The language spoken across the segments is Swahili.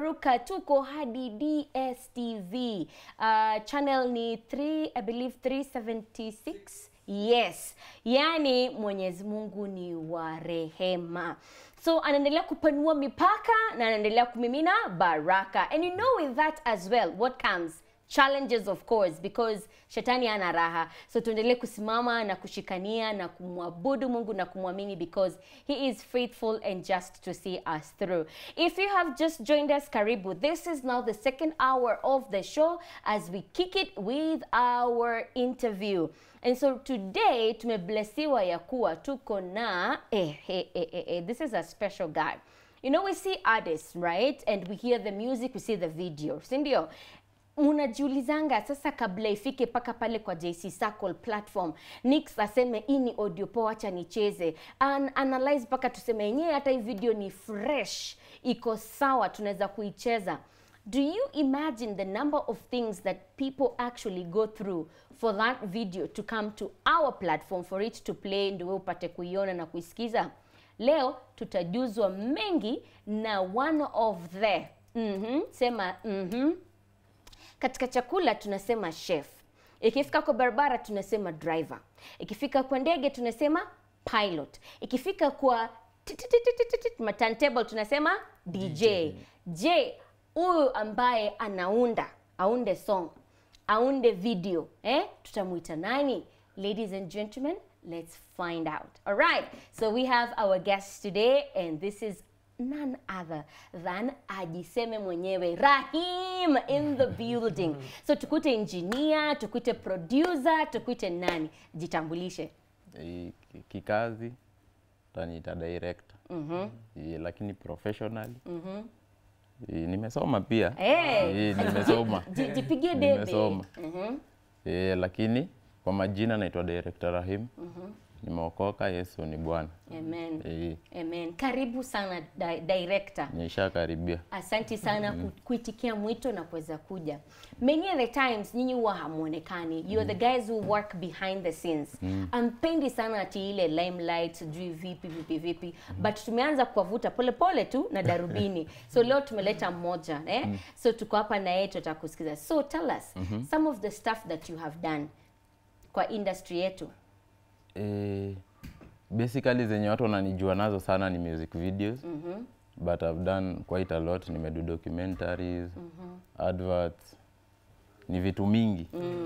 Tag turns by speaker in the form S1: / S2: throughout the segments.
S1: tumeruka, tuko hadi DSTV. Channel ni 3, I believe 376. Yes, yani Mwenyezi Mungu ni wa rehema. So anaendelea kupanua mipaka na anaendelea kumimina baraka. And you know with that as well, what comes? Challenges, of course, because shetani ana raha. So tuendelee kusimama na kushikania na kumwabudu Mungu na kumwamini, because he is faithful and just to see us through. If you have just joined us, karibu. This is now the second hour of the show as we kick it with our interview. And so today tumeblessiwa ya kuwa tuko na this is a special guy. You know, we see artists, right? And we hear the music, we see the video. Sindio? Unajiulizanga sasa kabla ifike paka pale kwa JC Circle platform, Nix aseme ini audio poa, acha nicheze, analyze paka tuseme yenyewe hata hii video ni fresh, iko sawa, tunaweza kuicheza. Do you imagine the number of things that people actually go through for that video to come to our platform, for it to play, ndio upate kuiona na kuisikiza? Leo tutajuzwa mengi na one of the sema katika chakula tunasema chef. Ikifika kwa barabara tunasema driver. Ikifika kwa ndege tunasema pilot. Ikifika kwa turntable tunasema DJ. Je, huyu ambaye aunde song, aunde video, tutamuita nani? Ladies and gentlemen, let's find out. All right. So we have our guest today, and this is none other than ajiseme mwenyewe, Rahim in the building. So tukute engineer, tukute producer, tukute nani? Jitambulishe.
S2: Kikazi taniita director. Lakini professionally. Nimesoma pia. Nimesoma.
S1: Jipigie debe.
S2: Nimesoma. Lakini kwa majina naitwa Director Rahim. Nimeokoka, Yesu ni Bwana.
S1: Amen. Amen. Karibu sana director.
S2: Nishakaribia.
S1: Asante sana kuitikia mwito na kuweza kuja. Many of the times nyinyi huwa hamuonekani. You are the guys who work behind the scenes. Ampendi sana ati ile limelight, sijui vipi. But tumeanza kuwavuta pole pole tu na darubini. So leo tumeleta mmoja, So tuko hapa na yeye tutakusikiza. So tell us some of the stuff that you have done kwa industry yetu.
S2: Basically zenye watu wananijua nazo sana ni music videos. But I've done quite a lot. Nimedu documentaries, adverts, ni vitu mingi.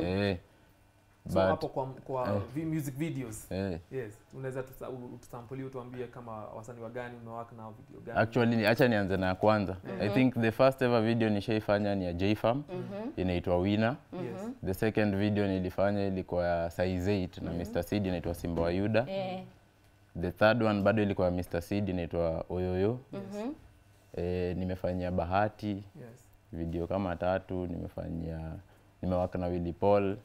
S3: So hapo kwa music videos. Yes, unaweza tusample utuambie kama wasanii wa gani umewaka na video gani?
S2: Actually acha nianze na kwanza. I think the first ever video nishaifanya ni ya J-Farm, inaitwa Winner. The second video nilifanya ilikuwa ya Size 8 na Mr. Seed, inaitwa Simba wa Yuda. The third one bado ilikuwa Mr. Seed, inaitwa Oyoyo. Nimefanyia Bahati. Video kama 3 nimewaka na Willy Paul.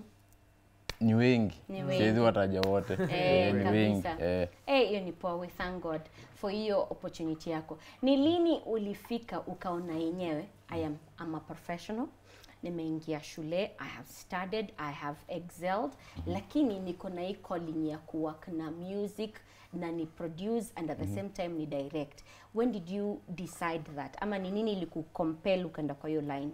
S2: Ni wengi. Siwezi wataja wote. Ni wengi.
S1: Hiyo ni poa, we thank God for hiyo opportunity yako. Ni lini ulifika ukaona yenyewe I'm a professional? Nimeingia shule, I have studied, I have excelled, lakini niko na hii calling ya kuwork na music na ni produce and at the same time ni direct. When did you decide that? Ama ni nini ilikucompel ukaenda kwa hiyo line?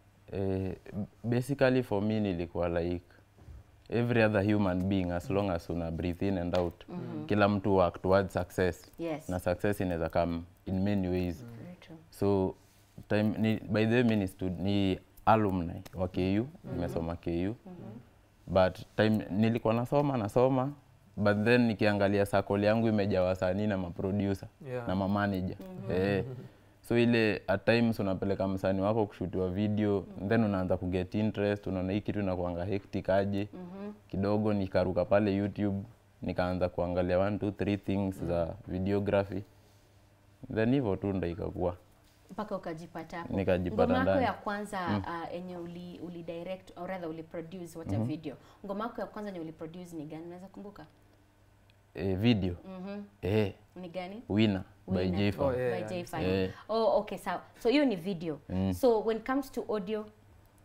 S2: Basically for me nilikuwa like every other human being, as long as una breathe in and out. Kila mtu work towards success. Na success inaweza come in many ways. So by the way ni alumni wa KU, nimesoma KU. But time nilikuwa nasoma, but then nikiangalia circle yangu imejaa wasanii na maproducer na manager. So ile at times unapeleka msanii wako kushutiwa video, then unaanza kuget interest, unaona hii kitu inakuanga hectic aje. Kidogo nikaruka pale YouTube, nikaanza kuangalia 1 2 3 things za videography. Then hivyo tu ndio ikakuwa.
S1: Mpaka ukajipata hapo.
S2: Nikajipata ndani.
S1: Ngoma yako ya kwanza enye uli direct or rather uli produce what a video. Ngoma yako ya kwanza yenye uli produce ni gani? Unaweza kumbuka?
S2: Video.
S1: Ni gani?
S2: Winner by J-Farm.
S1: By J-Farm. Okay, so hiyo ni video. So when it comes to audio,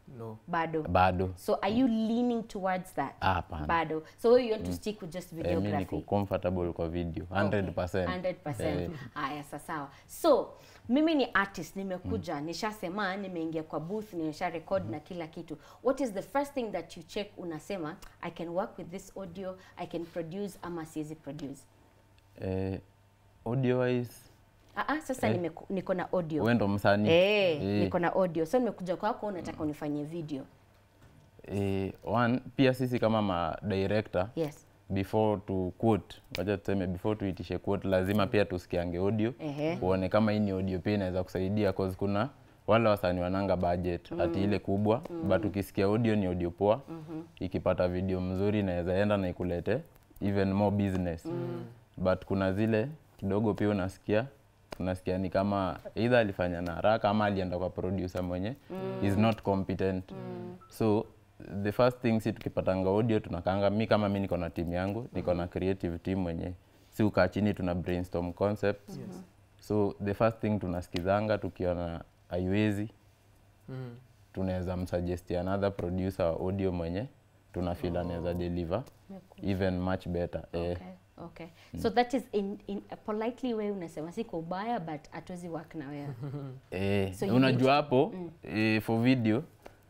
S3: No.
S1: Bado. So are you leaning towards that? Bado. So you want to stick with just videography?
S2: Mimi niko comfortable kwa video 100%.
S1: 100%. Haya, sawa. So mimi ni artist, nimekuja, nishasema, nimeingia kwa booth, nimesha record na kila kitu. What is the first thing that you check unasema, I can work with this audio, I can produce ama siwezi produce?
S2: Audio wise
S1: sasa niko na audio.
S2: Wewe ndo msanii.
S1: Niko na audio. So nimekuja kwako, unataka unifanyie video.
S2: One, pia sisi kama ma director,
S1: yes,
S2: before to quote, wacha tuseme before tuitishe quote, lazima pia tusikiange audio. Uone kama hii ni audio pia inaweza kusaidia, cause kuna wale wasanii wananga budget ati ile kubwa, but ukisikia audio ni audio poa. Ikipata video mzuri inaweza enda na ikulete even more business. But kuna zile kidogo pia unasikia ni kama either alifanya na haraka ama alienda kwa producer mwenye is not competent. So the first thing si tukipatanga audio tunakaanga, mimi niko na team yangu, niko na creative team mwenye si ukaa chini tuna brainstorm concepts. So the first thing tunasikizanga, tukiona haiwezi tunaweza msuggest another producer audio mwenye tunafeel anaweza deliver even much better.
S1: Okay. So that is in a politely way unasema siko ubaya but hatuwezi work na wewe.
S2: So unajua hapo for video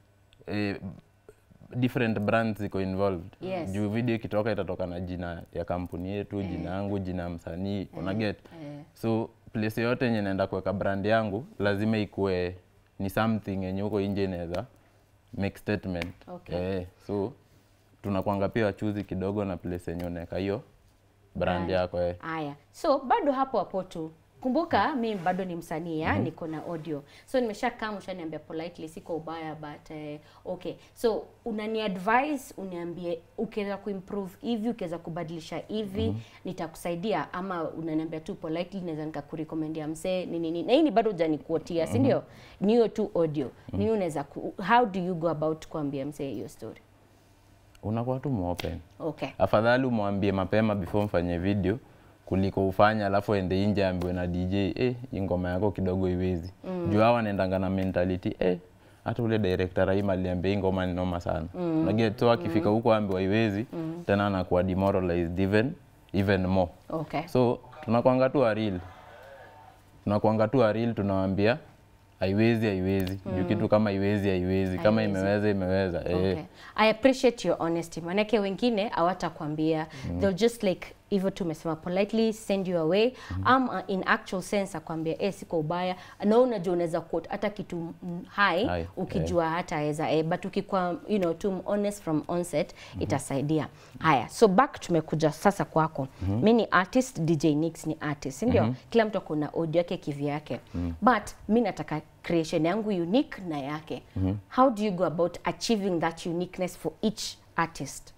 S2: different brands ziko involved. Juu video ikitoka itatoka na jina ya kampuni yetu, jina yangu, jina msanii, una get. So place yote yenye naenda kuweka brand yangu lazima ikue ni something yenye uko nje inaweza make statement. So tunakuanga pia wachuzi kidogo na place yenye unaweka hiyo brand yako.
S1: Haya. So bado hapo tu. Kumbuka mimi bado ni msanii, niko na audio. So nimeshakaa mshaniambia politely siko ubaya but okay. So unani advise, uniambie ukiweza kuimprove hivi, ukiweza kubadilisha hivi, nitakusaidia, ama unaniambia tu politely naweza nikakurecomendia msee nini. Na hii ni bado hujanikuotia, si ndio? Niyo tu audio. Nini unaweza how do you go about kuambia msee hiyo story?
S2: Unakuwa tu open.
S1: Okay.
S2: Afadhali umwambie mapema before mfanye video kuliko ufanya alafu ende nje ambiwe na DJ hii ngoma yako kidogo iwezi. Juu hawa wanaendanga na mentality hata ule director Raima aliambia hii ngoma ni noma sana. Unajua tu akifika huko ambiwa iwezi tena anakuwa demoralized even more.
S1: Okay.
S2: So tunakuanga tu real, tunawaambia haiwezi. Juu kitu kama haiwezi, kama imeweza.
S1: Okay. I appreciate your honesty. Manake wengine hawatakwambia, they'll just like hivyo tumesema politely send you away. In actual sense akwambia siko ubaya, na unajua unaweza quote hata kitu high ukijua hata aweza but ukikuwa too honest from onset itasaidia. Haya, so back tumekuja sasa kwako. Mimi ni artist, DJ Nix ni artist, ndio? Kila mtu akona audio yake kivyake. But mimi nataka creation yangu unique na yake. How do you go about achieving that uniqueness for each artist?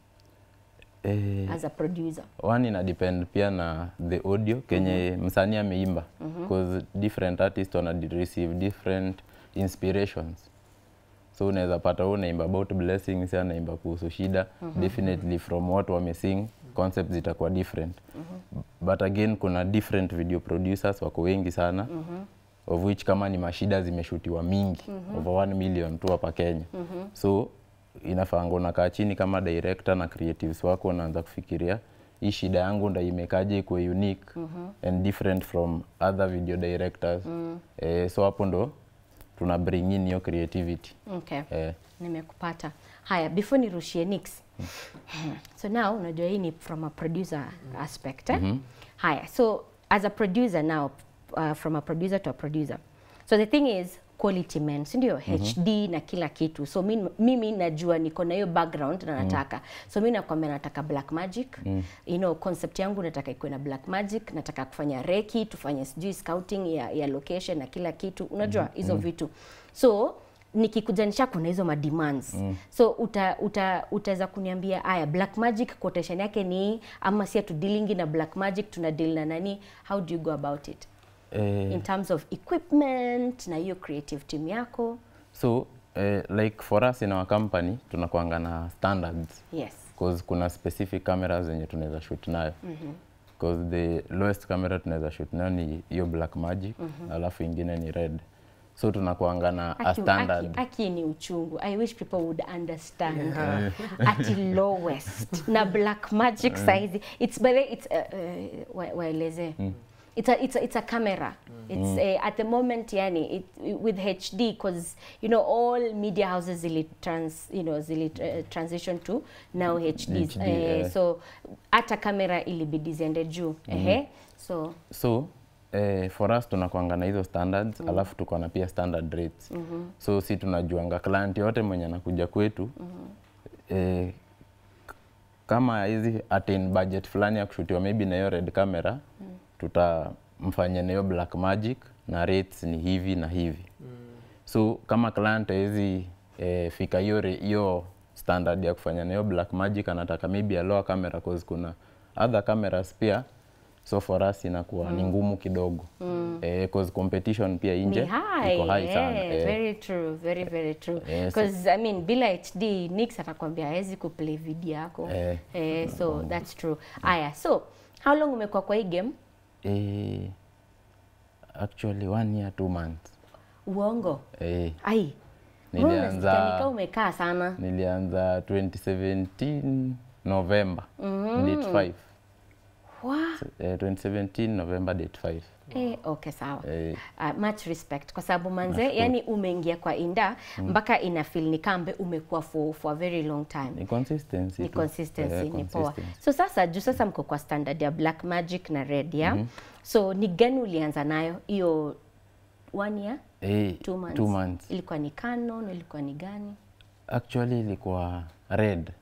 S1: As a producer.
S2: One ina depend pia na the audio kenye msanii ameimba, because different artists wana receive different inspirations. So unaweza pata unaimba about blessings, anaimba kuhusu shida, definitely from what wamesing concepts zitakuwa different. But again kuna different video producers wako wengi sana, of which kama ni mashida zimeshutiwa mingi, over 1 million tu hapa Kenya. So inafanga unakaa chini kama director na creatives wako, unaanza kufikiria hii shida yangu ndaimekaje ikuwe unique and different from other video directors. So hapo ndo tuna bring in your creativity.
S1: Okay. Nimekupata. Haya, before nirushie Nix. So now unajua hii ni from a producer aspect. Haya, so as a producer now, from a producer to a producer. So the thing is quality man, ndio HD na kila kitu. So mimi najua niko na hiyo background na nataka. So mimi nakwambia nataka Black Magic. Concept yangu nataka ikuwe na Black Magic, nataka kufanya reki, tufanye sijui scouting ya location na kila kitu. Unajua hizo vitu. So nikikujanisha kuna hizo ma demands. So utaweza kuniambia haya Black Magic quotation yake ni ama si tu dealing na Black Magic, tuna deal na nani? How do you go about it? In terms of equipment na hiyo creative team yako?
S2: So like for us in our company tunakuanga na standards.
S1: Yes.
S2: Because kuna specific cameras zenye tunaweza shoot nayo. Because the lowest camera tunaweza shoot nayo ni hiyo Black Magic, alafu ingine ni Red. So tunakuanga na a standard.
S1: Aki ni uchungu. I wish people would understand. At lowest. Na Black Magic size. It's by the it's waeleze. It's a camera. It's at the moment yani with HD, because you know all media houses transition to now HDs. So at a camera ilibidi ziende juu. So
S2: for us tunakuanga na hizo standards, alafu tuko na pia standard rates. So si tunajuanga client yote mwenye anakuja kwetu kama hizi attain budget fulani ya kushutiwa maybe na hiyo red camera, tutamfanyia na hiyo Black Magic na rates ni hivi na hivi. So kama client hizi fika hiyo standard ya kufanya na hiyo Black Magic, anataka maybe a lower camera cause kuna other cameras pia. So for us inakuwa ni ngumu kidogo. Cause competition pia nje iko high sana.
S1: Very true, very true. Because I mean bila HD Nix atakwambia hawezi kuplay video yako. So that's true. Aya, so how long umekuwa kwa hii game?
S2: Actually 1 year 2 months.
S1: Uongo?
S2: Ai.
S1: Nilianza umekaa sana.
S2: Nilianza 2017 November date 5.
S1: Wow.
S2: 2017 November date 5.
S1: Okay, sawa. Much respect kwa sababu manze, yani umeingia kwa inda mpaka ina feel ni kambe umekuwa for a very long time.
S2: Ni consistency.
S1: Ni poa. So sasa juu sasa mko kwa standard ya Black Magic na red ya. So ni gani ulianza nayo hiyo 1 year? 2 months. Ilikuwa ni Canon, ilikuwa ni gani?
S2: Actually ilikuwa red.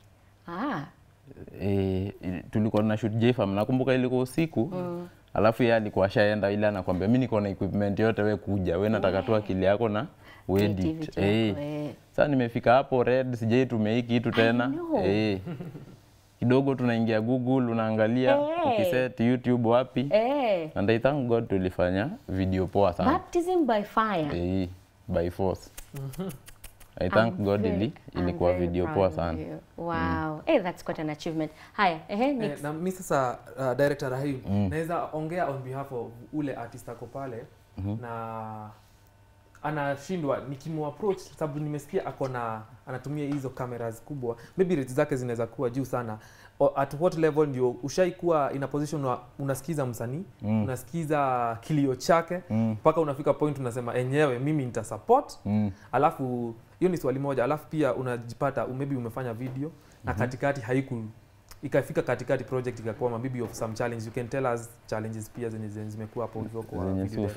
S2: Tulikuwa na shoot JFM, nakumbuka ilikuwa usiku. Alafu yeye alikuwa shaenda ile anakuambia mimi niko na equipment yote, wewe kuja, wewe nataka tu akili yako na edit. Sasa nimefika hapo red, sijai tumehiki kitu tena. Kidogo tunaingia Google unaangalia ukiset YouTube wapi. And I thank God tulifanya video poa sana.
S1: Baptism by fire.
S2: By force. I thank God ilikuwa video poa sana.
S1: Wow. That's quite an achievement. Haya, next.
S3: Na mimi sasa director Rahim, naweza ongea on behalf of ule artist ako pale na anashindwa nikimu-approach sababu nimesikia anatumia hizo cameras kubwa. Maybe rates zake zinaweza kuwa juu sana. At what level ndio ushaikuwa in a position unasikiza msanii, unasikiza kilio chake, mpaka unafika point unasema enyewe mimi nita support. Alafu hiyo ni swali moja, alafu pia unajipata maybe umefanya video na katikati ikafika katikati project ikakuwa maybe of some challenge. You can tell us challenges pia zenye zimekuwa hapo hivyo kwa video.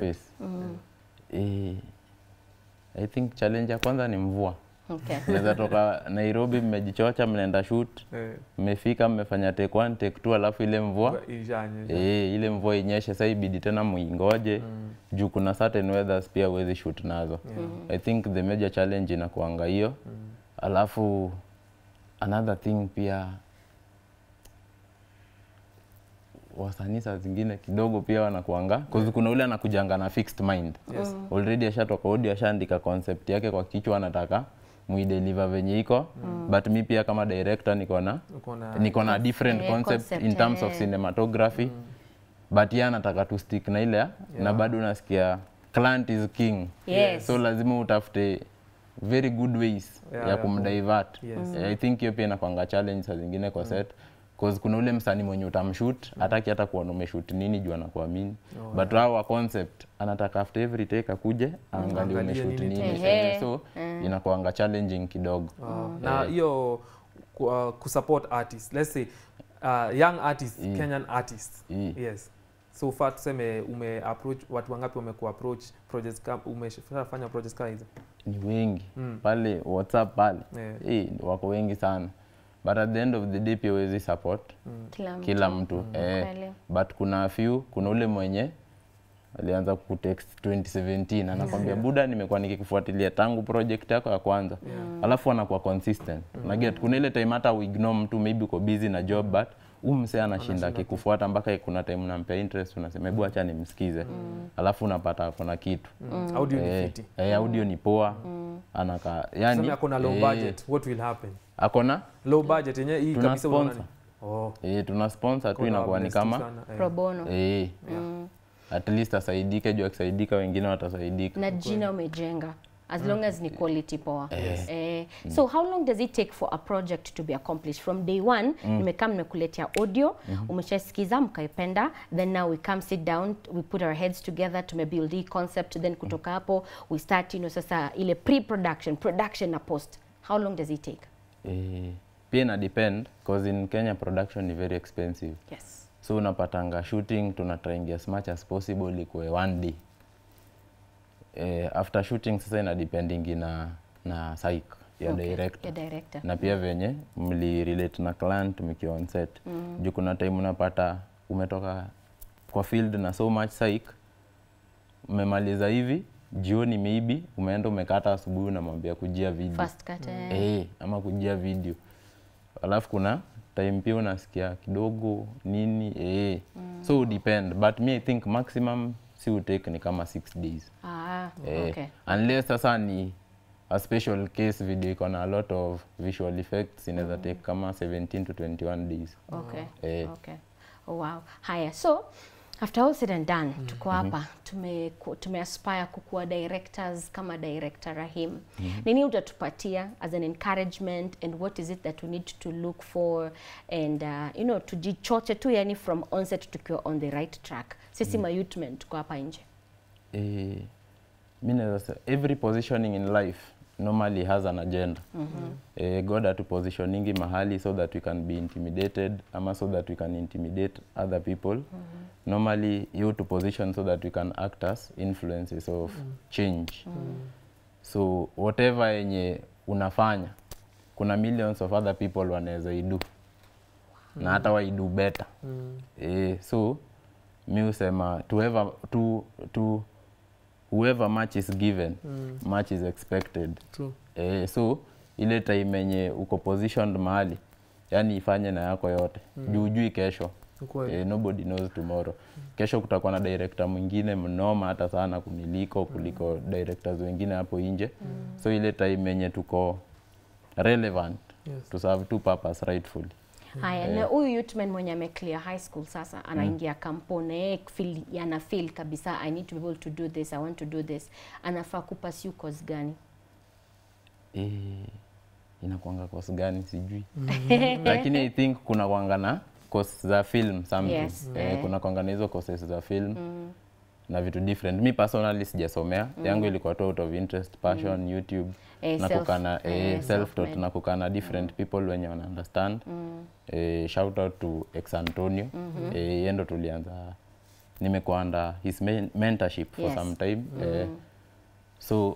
S2: I think challenge ya kwanza ni mvua. Naweza toka Nairobi mmejichocha mnaenda shoot. Mmefika mmefanya take 1 take 2 alafu ile mvua ile mvua inyeshe, sasa ibidi tena muingoje. Juu kuna certain weathers pia huwezi shoot nazo. I think the major challenge inakuanga hiyo. Alafu another thing pia wasanii saa zingine kidogo pia wanakuanga cause kuna ule anakujanga na fixed mind. Already ashatoka audio, ashaandika concept yake kwa kichwa, anataka muideliver venye iko. But mi pia kama director niko na different concept in terms of cinematography. But yeye anataka to stick na ile na bado unasikia client is king. So lazima utafute very good ways ya kumdivert. I think hiyo pia inakuanga challenge saa zingine kwa set. Cause kuna ule msanii mwenye utamshoot hataki hata kuona umeshoot nini juu anakuamini. But our concept anataka after every take akuje angalie umeshoot nini. So inakuanga challenging kidogo.
S3: Na hiyo kusupport artists, let's say young artists, Kenyan artists. Yes. So far tuseme umeapproach watu wangapi wamekuapproach projects kama umeshafanya projects kama hizo?
S2: Ni wengi. Pale WhatsApp pale. Wako wengi sana. But at the end of the day pia huwezi support kila mtu. But kuna few, kuna ule mwenye alianza kutext 2017 anakwambia buda nimekuwa nikikufuatilia tangu project yako ya kwanza. Alafu anakuwa consistent. Unaget kuna ile time hata ignore mtu, maybe uko busy na job, but mse anashinda akikufuata mpaka kuna time unampea interest, unasema hebu acha nimsikize. Alafu unapata kuna kitu.
S3: Audio ni fiti.
S2: Audio ni poa. Anaka yani
S3: sema kuna low budget, what will happen?
S2: Akona
S3: low budget yenyewe hii kabisa unaona.
S2: Tuna sponsor tu inakuwa ni kama
S1: pro bono.
S2: at least asaidike, juu akisaidika wengine watasaidika.
S1: Na jina umejenga. As long as ni quality poa. So how long does it take for a project to be accomplished? From day one, nimekam nimekuletea audio, umeshasikiza mkaipenda, then now we come sit down, we put our heads together, tumebuild hii concept, then kutoka hapo, we start, sasa ile pre-production, production na post. How long does it take?
S2: Pia na depend, because in Kenya production is very expensive.
S1: Yes.
S2: So unapatanga shooting, tunatrying as much as possible ikuwe 1 day. After shooting sasa ina depending na psych ya director. Na pia venye mli relate na client mkiwa on set. Juu kuna time unapata umetoka kwa field na so much psych, umemaliza hivi jioni maybe umeenda umekata asubuhi unamwambia kujia video.
S1: Fast cut.
S2: Ama kujia video. Alafu kuna time pia unasikia kidogo nini so depend, but me I think maximum si utake ni kama 6 days.
S1: Okay.
S2: Unless sasa ni a special case video iko na a lot of visual effects, inaweza take kama 17 to 21 days.
S1: Okay. Okay. Oh, wow. Haya, so after all said and done, tuko hapa tumeaspire kukuwa directors kama director Rahim. Nini utatupatia as an encouragement, and what is it that we need to look for, and tujichoche tu yani from onset tukiwa on the right track. Sisi mayouth tuko hapa nje.
S2: Every positioning in life normally has an agenda. God atu positioningi mahali so that we can be intimidated, ama so that we can intimidate other people. Normally you to position so that we can act as influences of change. So whatever yenye unafanya, kuna millions of other people wanaweza idu. Na hata wa idu better. So mi usema whoever much is given, much is expected.
S3: True.
S2: So ile time yenye uko positioned mahali, yani ifanye na yako yote. Jujui kesho. Nobody knows tomorrow. Kesho kutakuwa na director mwingine mnoma hata sana kuliko directors wengine hapo nje. So ile time yenye tuko relevant to serve two purpose rightfully.
S1: Haya, na huyu youthman mwenye ameclear high school sasa anaingia kampuni yana feel kabisa I need to be able to do this, I want to do this. Anafaa kupursue course gani?
S2: Inakuanga course gani sijui. Lakini I think kuna kuanga na course za film something.
S1: Yes.
S2: Kuna kuanga na hizo courses za film. Na vitu different. Mi personally sijasomea. Yangu ilikuwa out of interest, passion, YouTube. Na kukana self-taught na kukana different people wenye wana understand. Shout out to Ex Antonio. Yendo tulianza nimekuwa under his mentorship for some time. So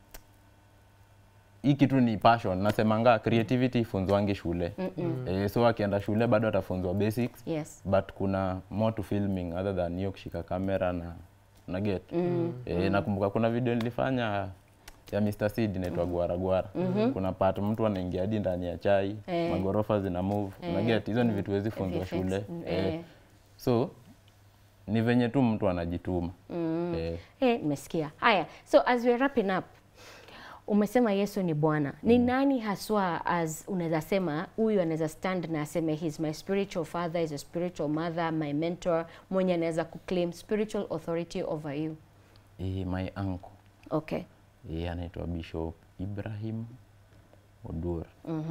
S2: hii kitu ni passion. Nasemanga creativity funzwangi shule. So akienda shule bado atafunzwa basics. But kuna more to filming other than hiyo kushika kamera na get. Nakumbuka kuna video nilifanya ya Mr. Seed inaitwa Gwara Gwara. Kuna part mtu anaingia hadi ndani ya chai, magorofa zina move. Na get hizo ni vitu wezi funzwa shule. So ni venye tu mtu anajituma.
S1: Nimesikia. Haya, so as we wrapping up, umesema Yesu ni Bwana. Ni nani haswa as unaweza sema huyu anaweza stand na aseme he's my spiritual father, is a spiritual mother, my mentor, mwenye anaweza kuclaim spiritual authority over you?
S2: My uncle.
S1: Okay.
S2: Anaitwa Bishop Ibrahim Odur.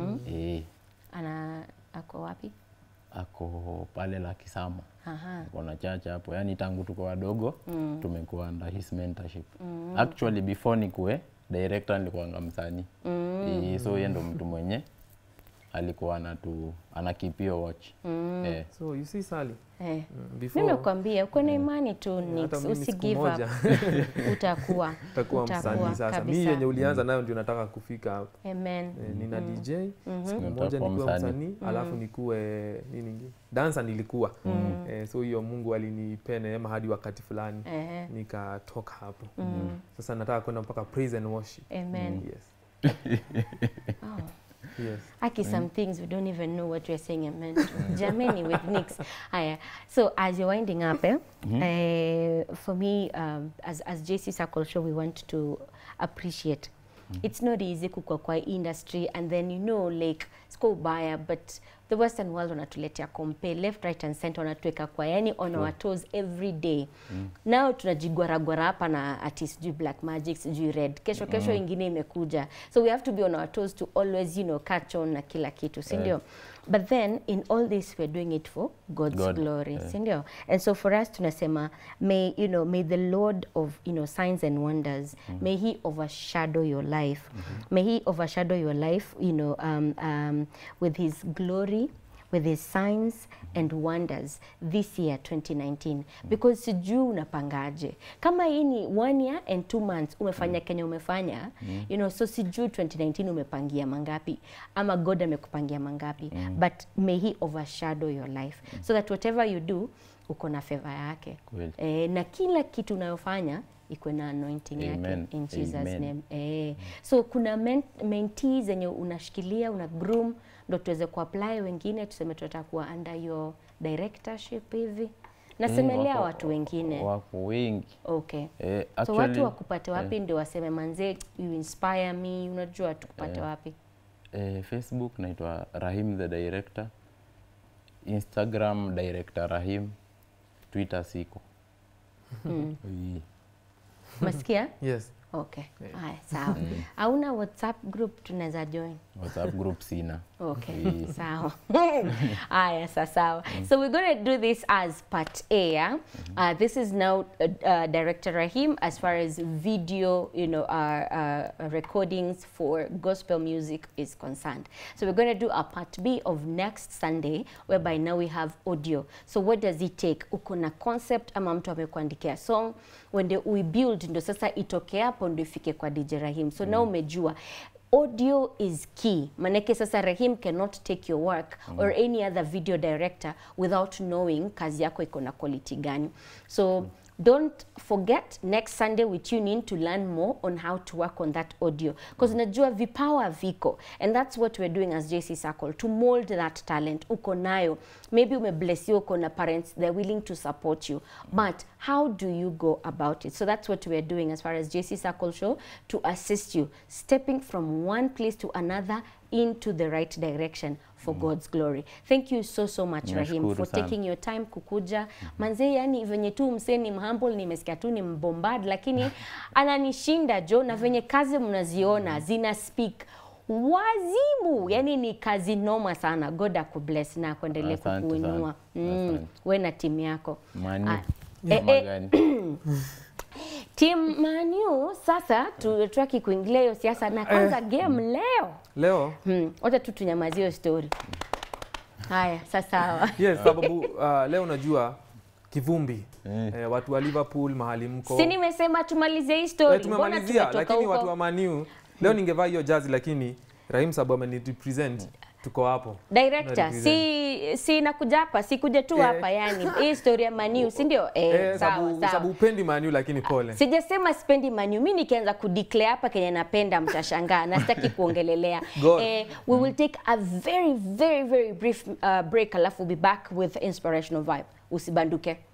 S1: Ako wapi?
S2: Ako pale la Kisama. Kuna chacha hapo. Yani tangu tuko wadogo tumekuwa under his mentorship. Actually before nikuwe director nilikuwa msanii. So yeye ndo mtu mwenye alikuwa anakipio watch.
S3: So you see Sally.
S1: Mimi nakwambia uko na imani tu usi give up. Utakuwa
S3: msanii sasa. Mimi yenye ulianza nayo ndio nataka kufika hapo.
S1: Amen.
S3: Nina DJ, siku moja nikuwe msanii, alafu nikuwe nini dancer nilikuwa. So hiyo Mungu alinipea neema hadi wakati fulani nikatoka hapo. Sasa nataka kwenda mpaka praise and worship.
S1: Amen.
S3: Yes.
S1: Yes. Aki some things we don't even know what we're saying amen to. Jamani with Nix. So as you're winding up, for me, as JC Circle Show, we want to appreciate. It's not easy kukua kwa industry, and then like siko ubaya, but the western world wanatuletea compare left right and center, wanatuweka kwa yani on our toes every day. Now tunajigwaragwara hapa na artist ju Black Magic ju Red, kesho ingine imekuja, so we have to be on our toes to always, you know, catch on na kila kitu, si ndio? But then in all this we're doing it for God's glory, si ndio? And so for us tunasema, may, you know, may the Lord of, you know, signs and wonders, may he overshadow your life. May he overshadow your life, you know, with his glory, with his signs and wonders this year 2019, because sijui unapangaje. Kama hii ni 1 year and 2 months umefanya Kenya umefanya, you know, so sijui 2019 umepangia mangapi ama God amekupangia mangapi, but may he overshadow your life so that whatever you do uko na favor yake. Na kila kitu unayofanya iko na anointing yake in Jesus name. So kuna mentees zenye unashikilia, una groom, ndo tuweze kuapply wengine, tuseme tunataka kuwa under your directorship hivi. Nasemelea watu wengine.
S2: Wako wengi.
S1: Okay.
S2: Actually,
S1: so watu wakupate wapi ndio waseme manze you inspire me, unajua tukupate wapi?
S2: Facebook naitwa Rahim the Director. Instagram Director Rahim. Twitter siko.
S1: Masikia?
S3: Yes.
S1: Okay. Haya, sawa. Hauna WhatsApp group tunaweza join?
S2: WhatsApp group sina.
S1: Okay, sawa. Aya, sawa. So we're going to do this as part A. Yeah? This is now Director Rahim as far as video, you know, recordings for gospel music is concerned. So we're going to do a part B of next Sunday, whereby now we have audio. So what does it take? Uko na concept ama mtu amekuandikia song, when we build ndo sasa itoke hapo ndo ifike kwa DJ Rahim. So now umejua audio is key. Manake sasa Rahim cannot take your work or any other video director without knowing kazi yako iko na quality gani. So don't forget, next Sunday we tune in to learn more on how to work on that audio. Because najua vipawa viko. And that's what we're doing as JC Circle, to mold that talent. Uko nayo. Maybe umebless you, uko na parents, they're willing to support you. But how do you go about it? So that's what we're doing as far as JC Circle show, to assist you, stepping from one place to another into the right direction for God's glory. Thank you so much Rahim for taking your time kukuja. Manze, yani venye tu mseni mhumble, nimesikia tu ni mbombard, lakini ananishinda jo, na venye kazi mnaziona zina speak wazimu, yani ni kazi noma sana. God akubless na kuendelee kukuinua. We na timu yako. Team Manu, sasa tuaki kuingilia hiyo siasa na kwanza game leo. Wacha tu tunyamazie story. Haya, sasa.
S3: Yes, sababu leo unajua kivumbi. Watu wa Liverpool mahali mko.
S1: Si nimesema tumalizie hii story.
S3: Tumemalizia, lakini watu wa Manu leo ningevaa hiyo jazi, lakini Rahim sababu amenirepresent, tuko hapo.
S1: Director, si nakuja hapa, si kuja tu hapa yani. Hii story ya Manu, si ndio? Sawa.
S3: Sababu upendi Manu lakini pole.
S1: Sijasema sipendi Manu. Mimi nikianza kudeclare hapa Kenya napenda, mtashangaa. Na sitaki kuongelelea. We will take a very brief break, alafu we'll be back with inspirational vibe. Usibanduke.